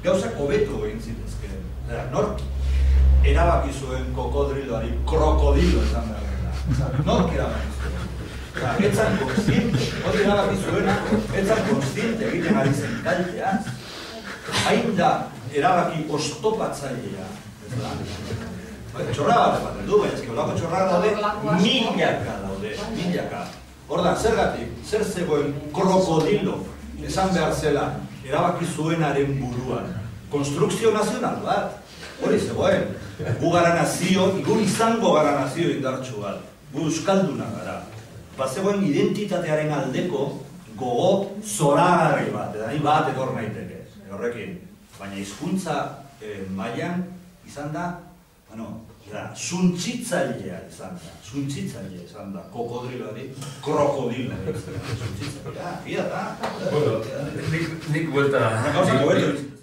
gauzak hobeto egin zitezkeen. Nork erabaki zuen kokodriloari krokodilo esan behar dela. Nork erabaki zuen. Etzan konstiente, hori erabaki zuena, etzan konstiente egiten ari zen kalteaz. Hain da erabaki oztopatzailea. Txorra bat ematen du, baina olako txorra daude, milaka. Horda, zergatik, zer zegoen krokodilo esan behar zela erabaki zuenaren buruan. Konstrukzio nazional bat, hori zegoen. Gu gara nazio, gu izango gara nazio indartsu bat. Gu euskalduna gara. Bazegoen identitatearen aldeko gogo zoragarri bat, edo nahi bat etor naiteke, horrekin. Baina hizkuntza mailan izan da, suntsitzailea izan da, kokodriloari, krokodilo. Suntsitzailea, gira da. Nik buelta...